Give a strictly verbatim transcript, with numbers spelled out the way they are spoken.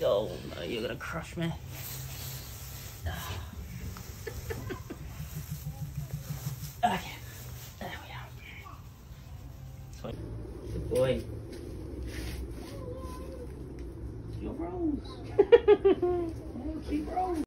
Oh no, you're gonna crush me. Okay, there we are. Good boy. Your rolls. Oh, keep rolling.